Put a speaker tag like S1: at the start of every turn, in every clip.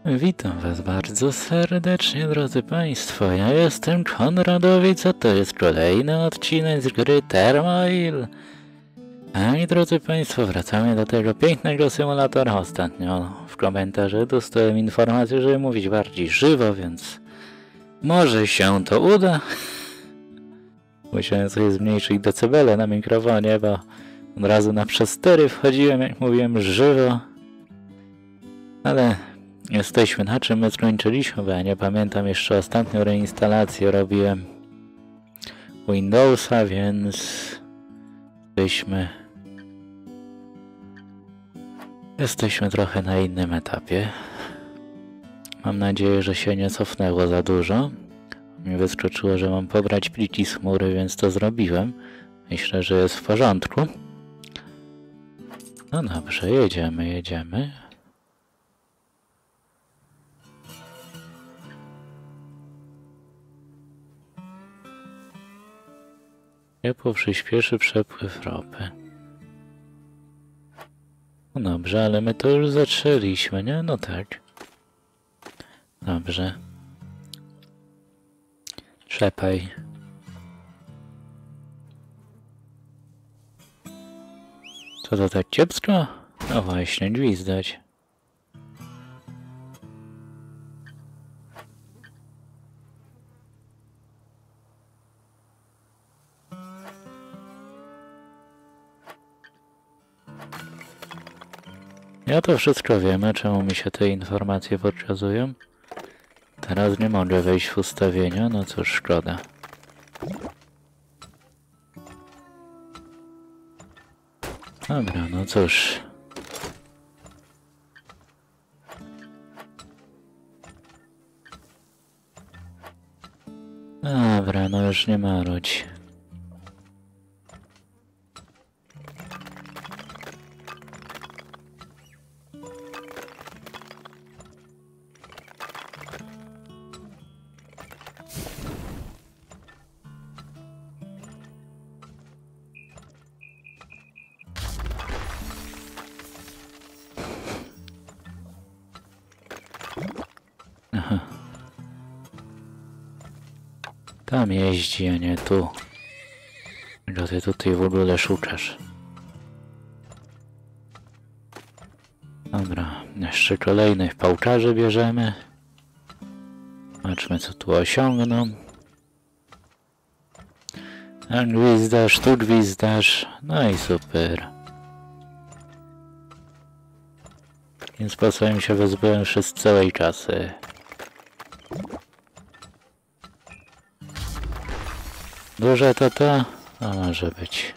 S1: Witam Was bardzo serdecznie, drodzy Państwo. Ja jestem Konradowic, a to jest kolejny odcinek z gry Thermoil. A i drodzy Państwo, wracamy do tego pięknego symulatora. Ostatnio w komentarzu dostałem informację, żeby mówić bardziej żywo, więc może się to uda. Musiałem sobie zmniejszyć decybele na mikrofonie, bo od razu na przestery wchodziłem, jak mówiłem, żywo. Ale jesteśmy na czym my skończyliśmy, bo ja nie pamiętam, jeszcze ostatnią reinstalację robiłem Windowsa, więc jesteśmy trochę na innym etapie. Mam nadzieję, że się nie cofnęło za dużo. Mi wyskoczyło, że mam pobrać pliki z chmury, więc to zrobiłem. Myślę, że jest w porządku. No dobrze, jedziemy. Ciepło przyspieszy przepływ ropy. No dobrze, ale my to już zaczęliśmy, nie? No tak. Dobrze. Trzepaj. Co to tak kiepsko? No właśnie, gwizdać. Ja to wszystko wiemy, czemu mi się te informacje pokazują. Teraz nie mogę wejść w ustawienia, no cóż, szkoda. Dobra, no cóż. Dobra, no już nie marudź. Aha. Tam jeździ, a nie tu. Czego ty tutaj w ogóle szukasz? Dobra, jeszcze kolejnych pałkarzy bierzemy. Zobaczmy, co tu osiągną. A gwizdasz, tu gwizdasz. No i super. W ten sposób się wyzbyłem przez całej kasy. Duże to? A może być.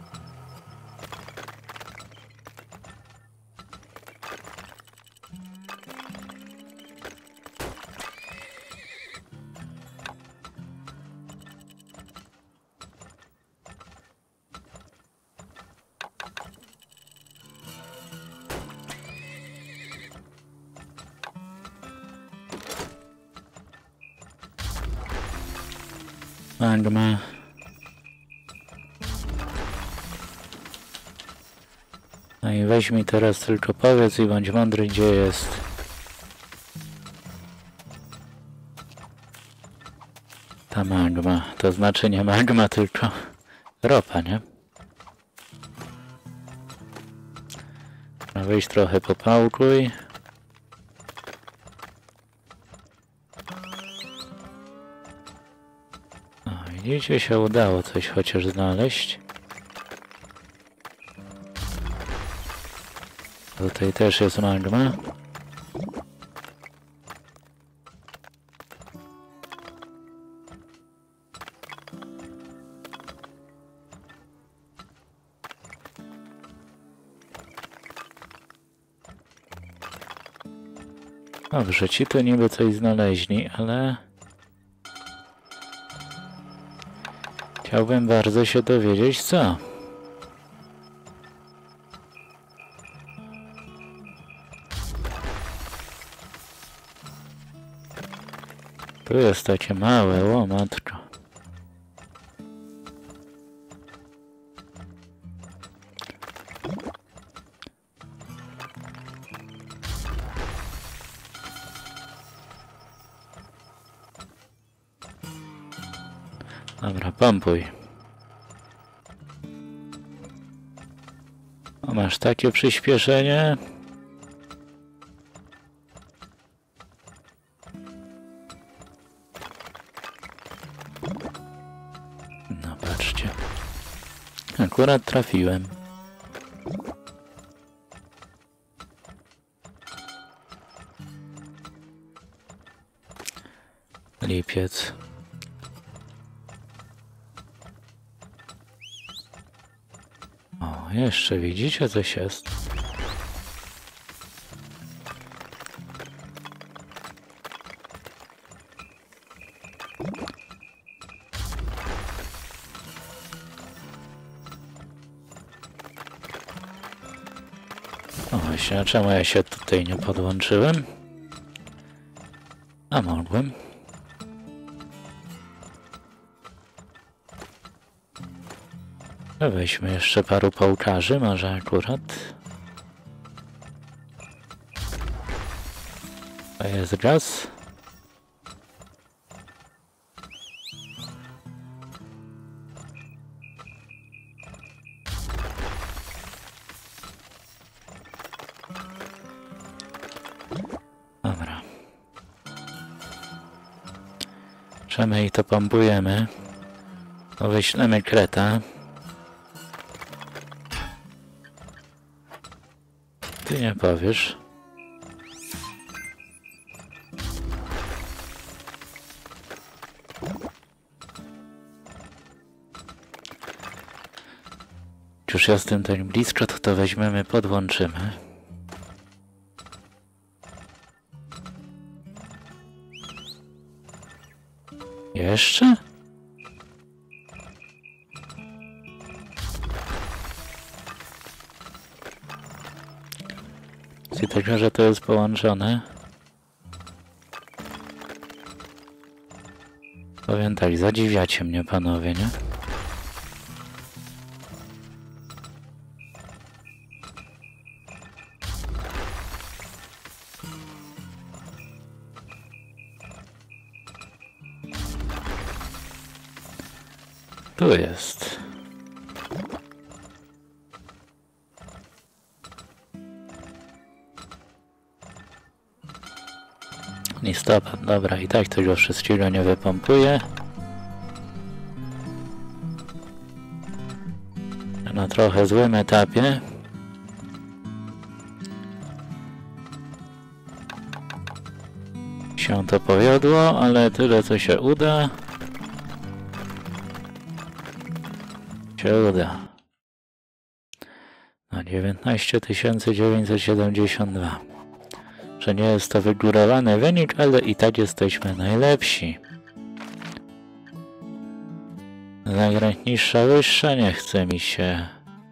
S1: Magma. No i weź mi teraz tylko powiedz i bądź mądry, gdzie jest ta magma. To znaczy nie magma, tylko ropa, nie? Weź trochę popałkuj. Widzicie, się udało coś chociaż znaleźć. Tutaj też jest magma. Dobrze, ci to niby coś znaleźli, ale chciałbym bardzo się dowiedzieć, co. Tu jest takie małe, o matko. Dobra, pompuj. O, masz takie przyspieszenie. No patrzcie. Akurat trafiłem. Lipiec. O, jeszcze widzicie, coś jest. O właśnie, a czemu ja się tutaj nie podłączyłem? A mogłem. Weźmy jeszcze paru pałkarzy, może akurat. To jest gaz. Dobra. Przemy i to pompujemy. To wyślemy kreta. Ty nie powiesz. Już jestem tak blisko, to weźmiemy, podłączymy. Jeszcze? I tak, że to jest połączone. Powiem tak, zadziwiacie mnie panowie, nie? Tu jest. Listopad, dobra, i tak tego wszystkiego nie wypompuje. Na trochę złym etapie. Się to powiodło, ale tyle co się uda. Się uda. Na 19 972. Że nie jest to wygórowany wynik, ale i tak jesteśmy najlepsi. Zagrać niższa, wyższa, nie chce mi się.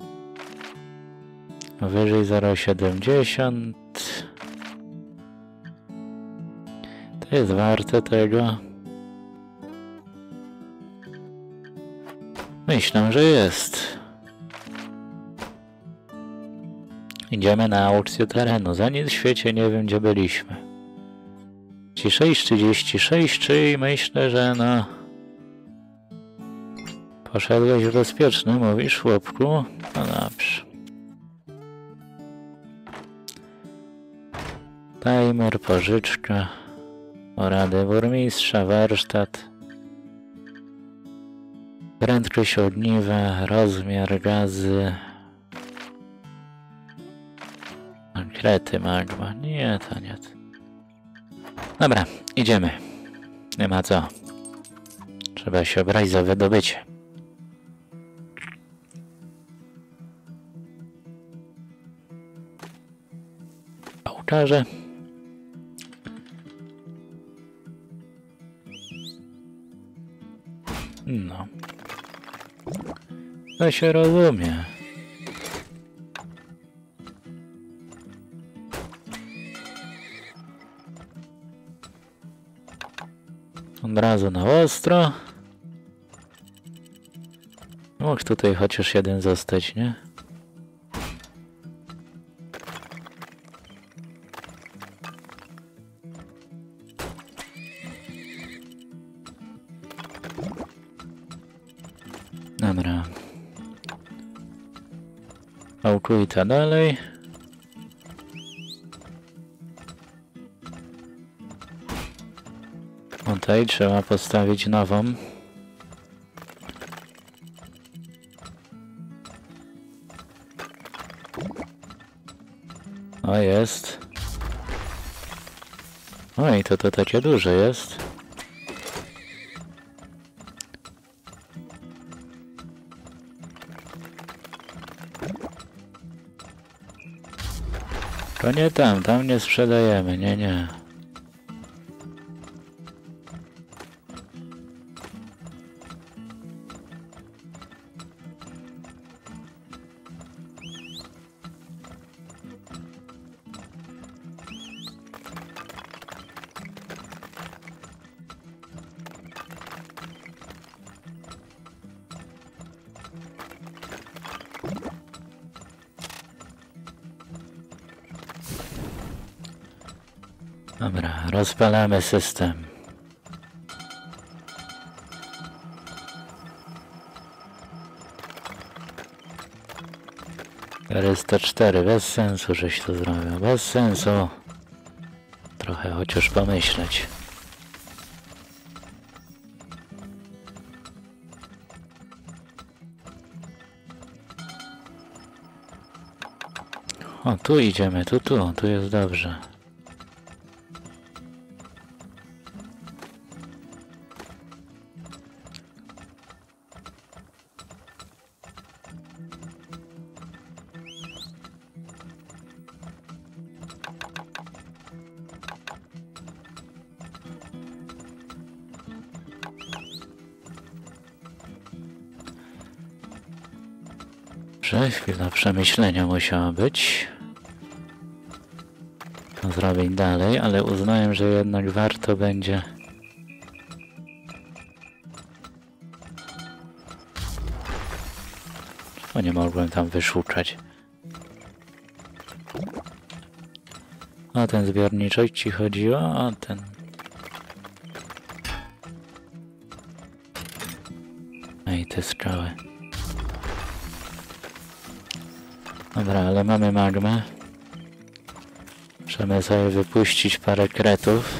S1: Wyżej 0,70. To jest warte tego. Myślę, że jest. Idziemy na aukcję terenu. Za nic w świecie nie wiem, gdzie byliśmy. 6,36, czyli myślę, że no... Poszedłeś w bezpieczny, mówisz, chłopku? No dobrze. Timer, pożyczka, porady burmistrza, warsztat, prędkość ogniwa, rozmiar gazy, krety magma. Nie, to nie. Dobra, idziemy. Nie ma co. Trzeba się brać za wydobycie. Pałkarze. No. To się rozumie. Od razu na ostro. Mógł tutaj chociaż jeden zostać, nie? Dobra. Aukujta dalej. Tutaj trzeba postawić nową. O, jest. Oj, to takie duże jest. To nie tam nie sprzedajemy, nie. Dobra, rozpalamy system. RS-104, bez sensu, żeś to zrobił, bez sensu. Trochę chociaż pomyśleć. O, tu idziemy, tu jest dobrze. Chwila przemyślenia musiała być. To zrobić dalej, ale uznałem, że jednak warto będzie. Bo nie mogłem tam wyszukać. O ten zbiorniczek ci chodziło? O ten. Ej, te skały. Dobra, ale mamy magmę. Możemy sobie wypuścić parę kretów.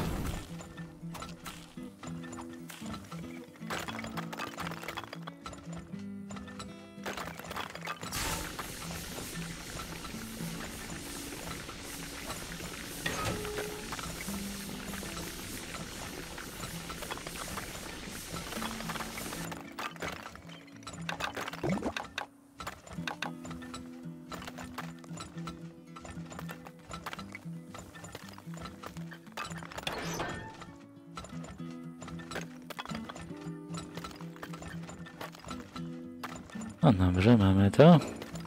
S1: No dobrze, mamy to.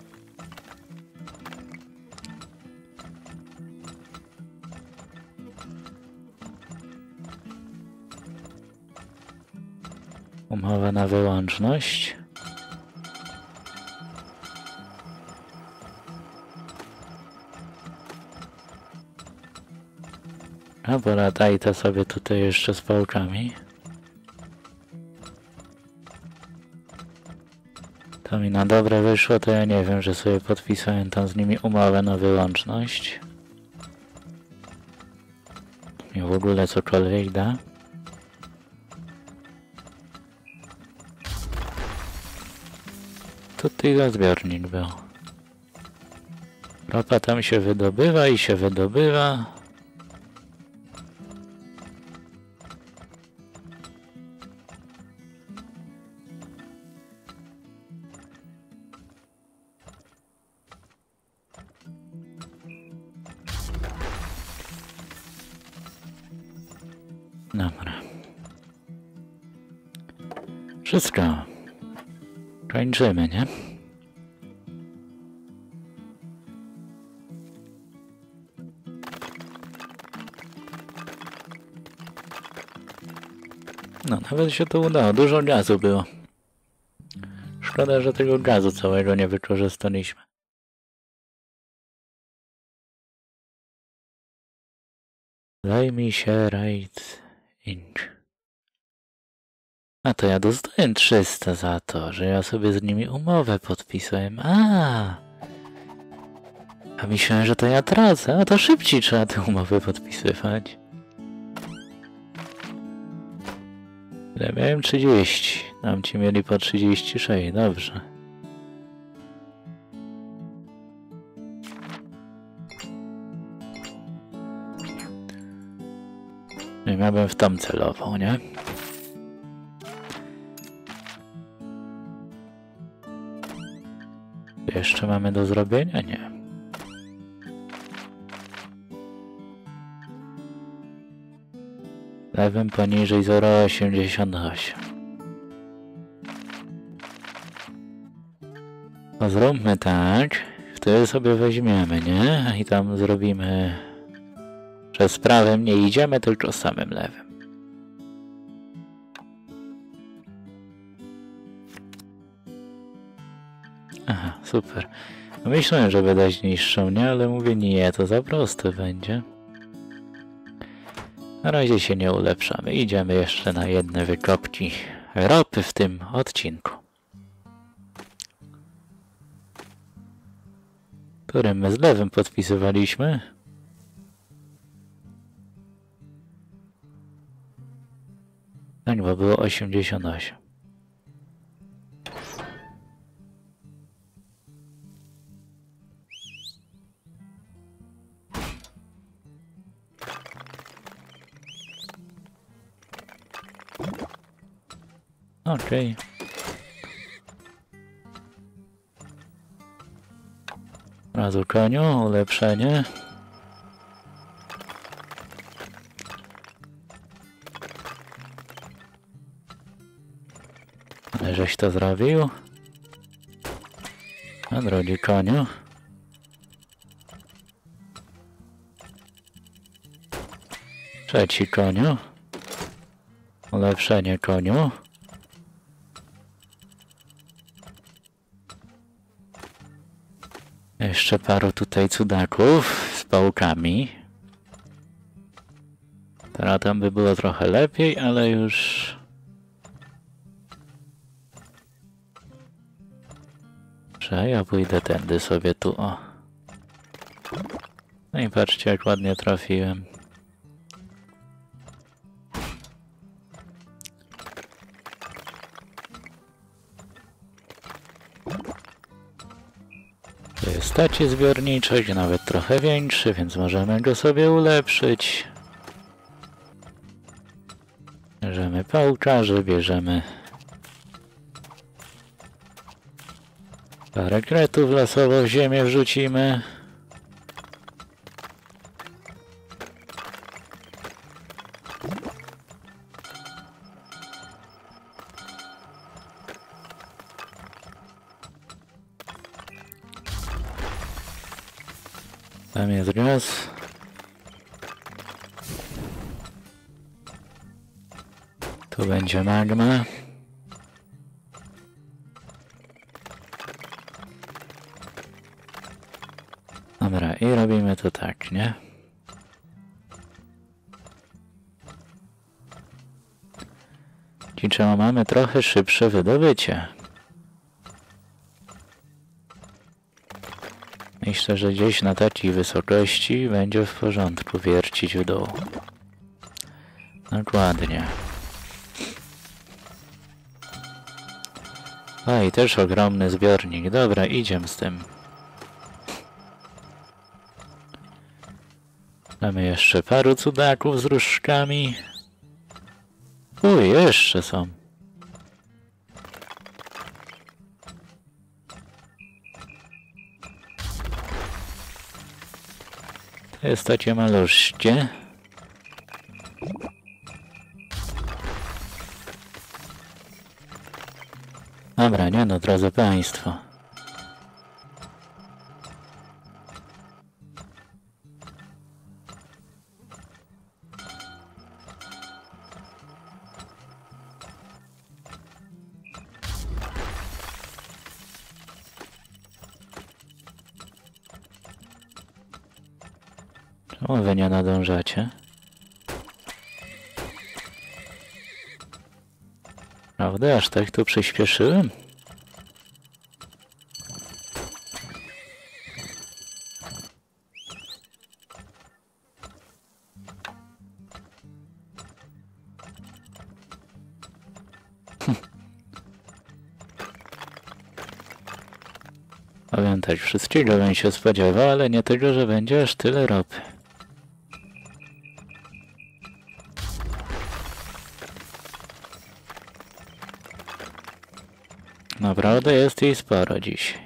S1: Umowa na wyłączność. A bo lataj to sobie tutaj jeszcze z pałkami. To mi na dobre wyszło, to ja nie wiem, że sobie podpisałem tam z nimi umowę na wyłączność. Mi w ogóle cokolwiek da. Tutaj zbiornik był. Ropa tam się wydobywa i się wydobywa. Dobra. Wszystko. Kończymy, nie? No, nawet się to udało. Dużo gazu było. Szkoda, że tego gazu całego nie wykorzystaliśmy. Zajmij się Right Inc. A to ja dostałem 300 za to, że ja sobie z nimi umowę podpisałem. A myślałem, że to ja tracę, a to szybciej trzeba te umowy podpisywać. Ja miałem 30, nam ci mieli po 36, dobrze. Ja bym w tam celował, nie? Jeszcze mamy do zrobienia? Nie. Lewym poniżej 0,88. No zróbmy tak. Wtedy sobie weźmiemy, nie? I tam zrobimy... że z prawym nie idziemy, tylko z samym lewym. Aha, super. No myślałem, żeby dać niższą, nie? Ale mówię nie, to za proste będzie. Na razie się nie ulepszamy. Idziemy jeszcze na jedne wykopki ropy w tym odcinku. Którym my z lewym podpisywaliśmy. Tak, bo było 88. Okej. Razu koniu, ulepszenie. Ale żeś to zrobił? A drogi koniu. Trzeci koniu. Ulepszenie koniu. Jeszcze paru tutaj cudaków z pałkami. Teraz tam by było trochę lepiej, ale już... Że ja pójdę tędy sobie tu, o. No i patrzcie, jak ładnie trafiłem. To jest stacie zbiorniczek, nawet trochę większy, więc możemy go sobie ulepszyć. Bierzemy pałkarze, bierzemy parę kretów lasowo w ziemię wrzucimy. Tam jest gaz. Tu będzie magma. Dobra, i robimy to tak, nie? I czemu mamy trochę szybsze wydobycie. Myślę, że gdzieś na takiej wysokości będzie w porządku wiercić w dół. Dokładnie. A i też ogromny zbiornik. Dobra, idziemy z tym. Mamy jeszcze paru cudaków z różdżkami. Uj, jeszcze są. To jest takie maluszkie. Dobra, nie no, drodzy państwo. Czemu wy nie nadążacie? Prawda? Aż tak to przyspieszyłem? Pamiętać, wszystkiego bym się spodziewał, ale nie tego, że będzie aż tyle ropy. Naprawdę jest jej sporo dziś.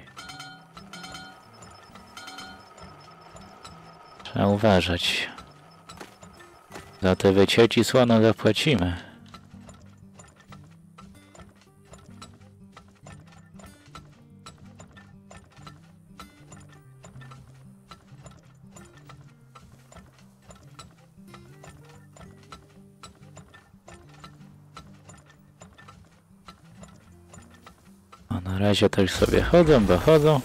S1: Trzeba uważać. Za te wycieki słono zapłacimy. A na razie tak sobie chodzą, bo chodzą.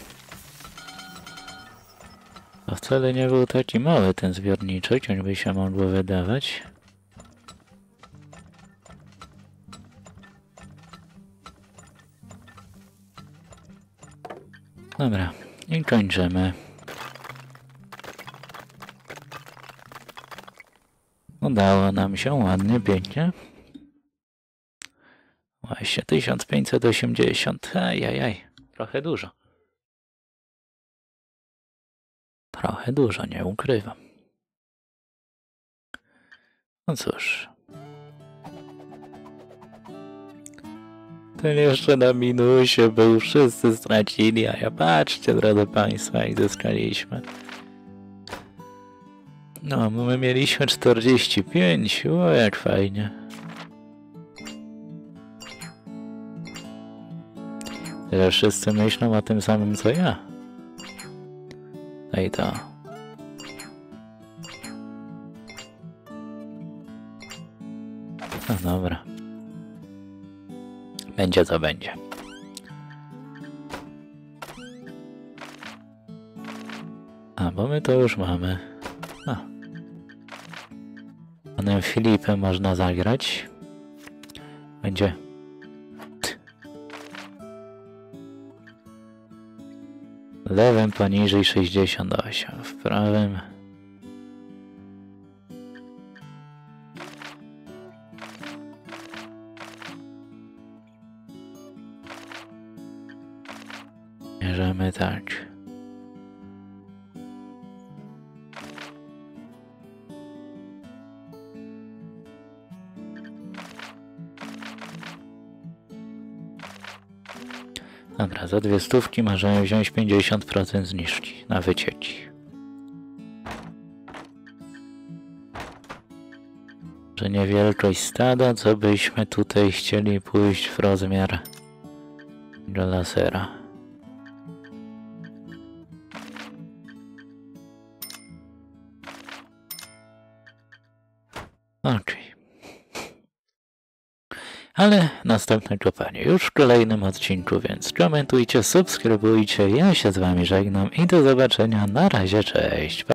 S1: To wcale nie był taki mały ten zbiorniczek, jakby się mogło wydawać. Dobra, i kończymy. Udało nam się ładnie, pięknie. Właśnie 1580. Ajajaj, trochę dużo. Trochę dużo, nie ukrywam. No cóż. Ten jeszcze na minusie był, wszyscy stracili, a ja patrzcie, drodzy Państwo, jak zyskaliśmy. No, my mieliśmy 45, o jak fajnie. Że wszyscy myślą o tym samym co ja. No i to. No dobra. Będzie co będzie. A, bo my to już mamy. A. Panem Filipem można zagrać. Będzie. W lewym poniżej 68, w prawym bierzemy tak. Dobra, za 2 stówki możemy wziąć 50% zniżki na wycieki. Że nie wielkość stada, co byśmy tutaj chcieli pójść w rozmiar do lasera. Okej. Ale następne kopanie już w kolejnym odcinku, więc komentujcie, subskrybujcie, ja się z wami żegnam i do zobaczenia, na razie, cześć.